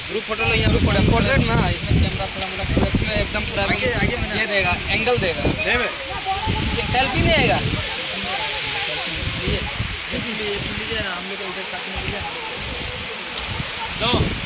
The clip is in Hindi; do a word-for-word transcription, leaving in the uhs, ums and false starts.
ग्रुप फोटो लो, यहाँ पोर्ट्रेट पोर्ट्रेट में। हाँ, इसमें कैमरा थोड़ा मोड़ा पूरा इसमें एकदम पूरा आगे आगे में ये देगा, एंगल देगा। सेल्फी नहीं आएगा। लीजिए लीजिए हम लोग इधर साथ में लीजिए। दो